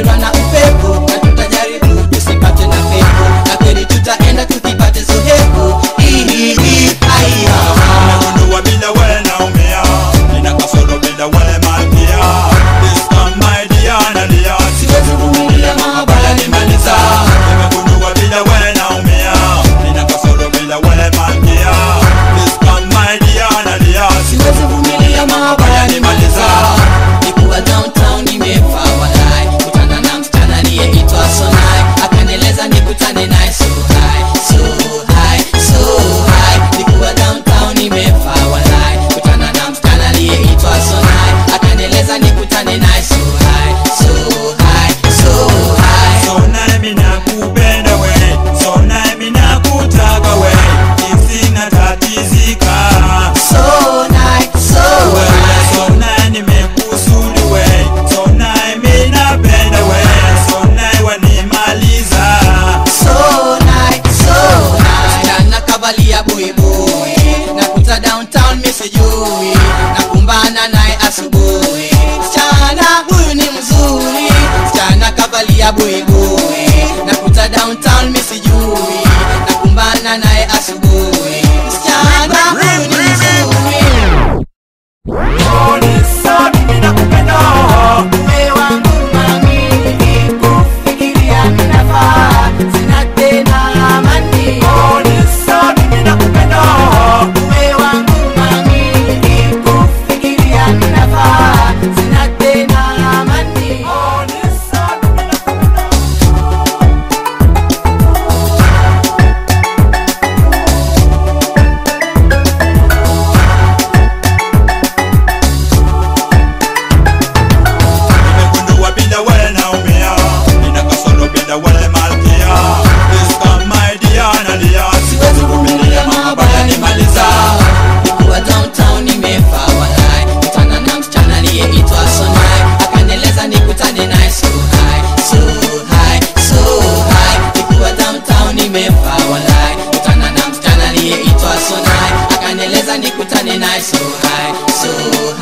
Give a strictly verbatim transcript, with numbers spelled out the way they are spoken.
tutapatwa na upepo na tutajaribu tusipate na pepo, na kweli tutaenda tukipate zohepo. Hii hii haya nimegundua bila wewe naumia, nina kasoro bila wewe malkia. This time my dear nalia, siwezi kuvumilia mahaba nimaliza. nimegundua bila wewe naumia, nina kasoro bila wewe malkia. This time my dear nalia, siwezi kuvumilia mahaba nimaliza. Nikuwa downtown nimefa walai, kutana na msichana aliyeitwa Sonai, akanieleza nikutane naye so high, so high, so high. Nikuwa downtown nimefa walai, kutana na msichana aliyeitwa Sonai, akanieleza nikutane naye so high, so high, so high. so nae mina kupenda we, so nae mina kutaka we, kisina tatizika. So night, so high. So nae nimekusudi we, so nae mina penda we, so nae wanimaliza. So night, so high. Jana kavalia buibui, nakuta downtown misijui, nakumbana naye asubuhi. Msichana huyu ni mzuri, msichana kavalia buibui, nakuta downtown misijui, nakumbana naye asubuhi. Msichana huyu ni mzuri. Moyo wangu mami, kufikiria ninafaa, sina tena amani. Moyo wangu mami, kufikiria ninafaa, sina tena amani. Nimegundua bila wewe naumia, nina kasoro bila wewe malkia. This time my dear nalia, Siwezi kuvumilia mahaba yanimaliza. Nikuwa downtown nimefa walai, kutana na msichana aliyeitwa Sonai, akanieleza nikutane naye so high, so high, so high. Nikuwa downtown nimefa walai, kutana na msichana aliyeitwa Sonai, akanieleza nikutane naye so high, so